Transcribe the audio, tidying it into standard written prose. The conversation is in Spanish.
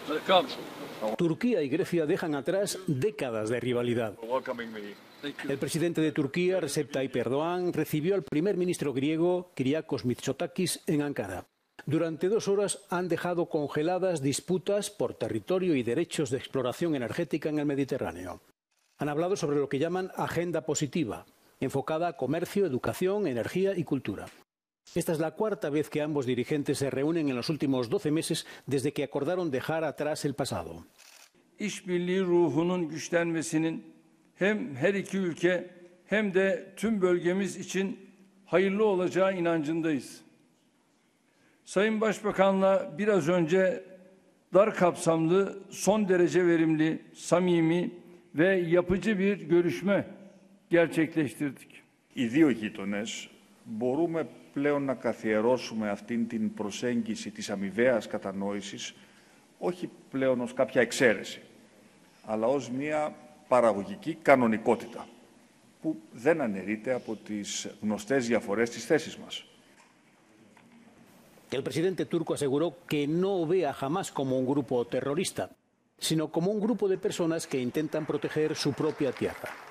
Turquía y Grecia dejan atrás décadas de rivalidad. El presidente de Turquía, Recep Tayyip Erdoğan, recibió al primer ministro griego, Kyriakos Mitsotakis, en Ankara. Durante 2 horas han dejado congeladas disputas por territorio y derechos de exploración energética en el Mediterráneo. Han hablado sobre lo que llaman agenda positiva, enfocada a comercio, educación, energía y cultura. Esta es la 4ª vez que ambos dirigentes se reúnen en los últimos 12 meses desde que acordaron dejar atrás el pasado. İşbirliği ruhunun güçlenmesinin hem her iki ülke hem de tüm bölgemiz için hayırlı olacağı inancındayız. Sayın Başbakan'la biraz önce dar kapsamlı, son derece verimli, samimi ve yapıcı bir görüşme gerçekleştirdik. Οι δύο γείτονες μπορούμε πλέον να καθιερώσουμε αυτήν την προσέγγιση της αμοιβαίας κατανόησης όχι πλέον ως κάποια εξαίρεση, αλλά ως μια παραγωγική κανονικότητα που δεν αναιρείται από τις γνωστές διαφορές της θέσης μας. El presidente turco aseguró que no ve a Hamás como un grupo terrorista, sino como un grupo de personas que intentan proteger su propia tierra.